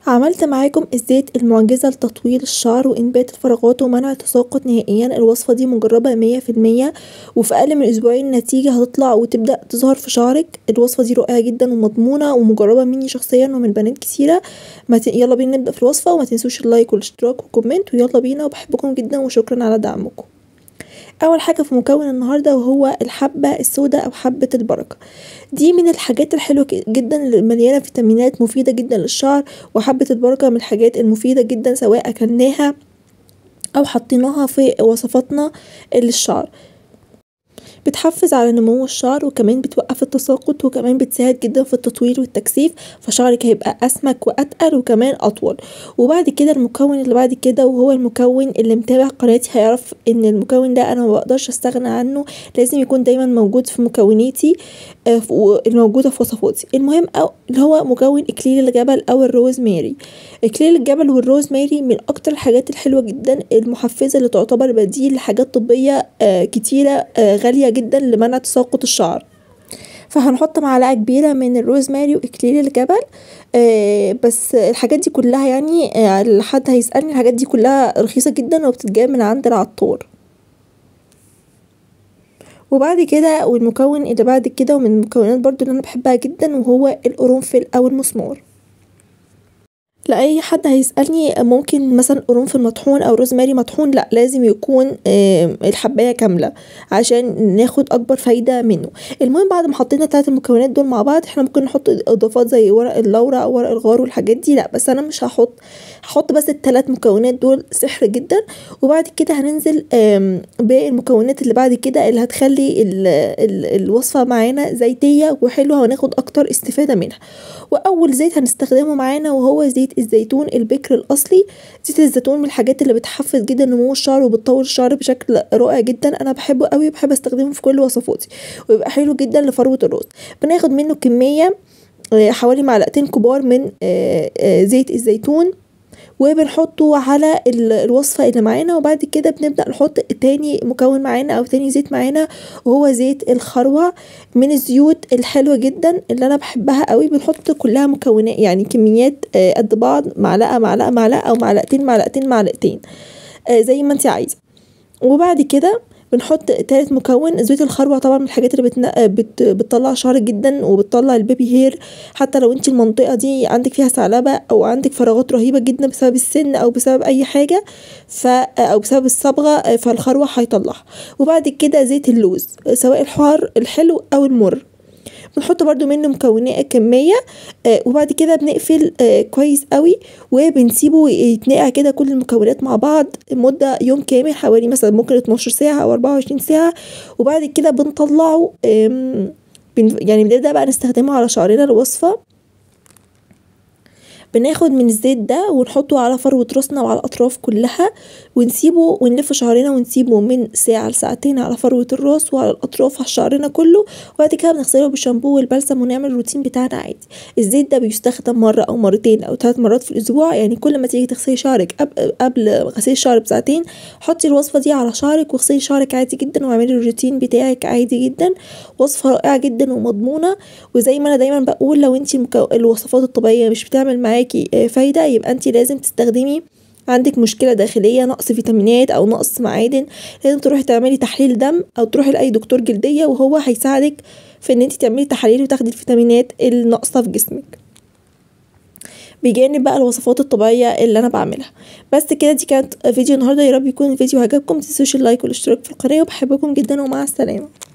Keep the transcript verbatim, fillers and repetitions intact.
عملت معاكم الزيت المعجزة لتطويل الشعر وإنبات الفراغات ومنع التساقط نهائيا. الوصفة دي مجربة مية في المية وفي أقل من أسبوعين النتيجة هتطلع وتبدأ تظهر في شعرك. الوصفة دي رائعة جدا ومضمونة ومجربة مني شخصيا ومن بنات كثيرة. ما ت... يلا بينا نبدأ في الوصفة، وما تنسوش اللايك والاشتراك والكومنت، ويلا بينا، وبحبكم جدا وشكرا على دعمكم. اول حاجه في مكون النهارده وهو الحبه السوداء او حبه البركه. دي من الحاجات الحلوه جدا اللي مليانه فيتامينات مفيده جدا للشعر، وحبه البركه من الحاجات المفيده جدا سواء اكلناها او حطيناها في وصفاتنا للشعر. بتحفز على نمو الشعر، وكمان بتوقف التساقط، وكمان بتساعد جدا في التطويل والتكثيف، فشعرك هيبقى اسمك واتقل وكمان اطول. وبعد كده المكون اللي بعد كده وهو المكون اللي متابع قناتي هيعرف ان المكون ده انا ما بقدرش استغنى عنه، لازم يكون دايما موجود في مكوناتي الموجوده في وصفاتي. المهم أو اللي هو مكون اكليل الجبل او الروزماري. اكليل الجبل والروزماري من اكتر الحاجات الحلوه جدا المحفزه اللي تعتبر بديل لحاجات طبيه كتيره غاليه جدا لمنع تساقط الشعر. فهنحط معلقه كبيره من الروزماري واكليل الجبل. آه بس الحاجات دي كلها يعني آه لحد هيسالني، الحاجات دي كلها رخيصه جدا وبتتجاب من عند العطار. وبعد كده والمكون اللي بعد كده ومن المكونات برضو اللي انا بحبها جدا وهو القرنفل او المسمار. لأي حد هيسألني ممكن مثلا قرنفل مطحون أو روزماري مطحون، لأ، لازم يكون الحباية كاملة عشان ناخد أكبر فايدة منه. المهم بعد ما حطينا تلات المكونات دول مع بعض احنا ممكن نحط إضافات زي ورق اللورا أو ورق الغار والحاجات دي، لأ، بس أنا مش هحط هحط بس التلات مكونات دول سحر جدا. وبعد كده هننزل بالمكونات اللي بعد كده اللي هتخلي ال ال الوصفة معانا زيتية وحلوة وناخد أكتر استفادة منها. وأول زيت هنستخدمه معانا وهو زيت الزيتون البكر الاصلي. زيت الزيتون من الحاجات اللي بتحفز جدا نمو الشعر وبتطول الشعر بشكل رائع جدا، انا بحبه قوي وبحب استخدمه في كل وصفاتي، ويبقى حلو جدا لفروه الراس. بناخد منه كميه حوالي معلقتين كبار من زيت الزيتون وبنحطه على الوصفة اللي معانا. وبعد كده بنبدأ نحط تاني مكون معانا او تاني زيت معانا وهو زيت الخروع، من الزيوت الحلوة جدا اللي انا بحبها قوي. بنحط كلها مكونات يعني كميات قد بعض، معلقة معلقة معلقة او معلقتين معلقتين معلقتين زي ما انت عايزة. وبعد كده بنحط تالت مكون زيت الخروع، طبعا من الحاجات اللي بتن... بت... بتطلع شعر جدا وبتطلع البيبي هير، حتى لو انت المنطقه دي عندك فيها ثعلبه او عندك فراغات رهيبه جدا بسبب السن او بسبب اي حاجه ف... او بسبب الصبغه، فالخروع هيطلعها. وبعد كده زيت اللوز سواء الحار الحلو او المر، بنحط برضو منه مكونات كمية. آه وبعد كده بنقفل آه كويس قوي وبنسيبه يتنقع كده كل المكونات مع بعض مدة يوم كامل، حوالي مثلا ممكن اتناشر ساعة او اربعة وعشرين ساعة. وبعد كده بنطلعه يعني بنبدأ بقى نستخدمه على شعرنا الوصفة. بناخد من الزيت ده ونحطه على فروة راسنا وعلى الأطراف كلها ونسيبه ونلف شعرنا ونسيبه من ساعة لساعتين على فروة الراس وعلى الأطراف على شعرنا كله. وبعد كده بنغسله بالشامبو والبلسم ونعمل الروتين بتاعنا عادي. الزيت ده بيستخدم مرة أو مرتين أو ثلاث مرات في الأسبوع، يعني كل ما تيجي تغسلي شعرك قبل غسيل الشعر بساعتين حطي الوصفة دي على شعرك واغسلي شعرك عادي جدا واعملي الروتين بتاعك عادي جدا. وصفة رائعة جدا ومضمونة. وزي ما أنا دايما بقول، لو انتي المكو... الوصفات الطبيعية مش بتعمل معاكي فايدة يبقى انت لازم تستخدمي، عندك مشكلة داخلية نقص فيتامينات او نقص معادن، لازم تروحي تعملي تحليل دم او تروحي لأي دكتور جلدية وهو هيساعدك في ان انت تعملي تحاليل وتاخدي الفيتامينات الناقصة في جسمك بجانب بقى الوصفات الطبيعية اللي انا بعملها. بس كده دي كانت فيديو النهاردة، يا رب يكون الفيديو عجبكم. متنسوش اللايك والاشتراك في القناة، وبحبكم جدا ومع السلامة.